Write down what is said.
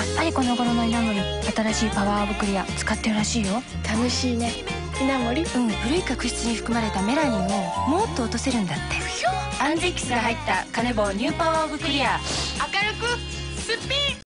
っぱりこの頃の稲森、新しいパワーオブクリア使ってるらしいよ。 楽しいね。稲森。 古い角質に含まれたメラニンをもっと落とせるんだって。アンゼックスが入ったカネボウニューパワーオブクリア。 明るくすっぴん。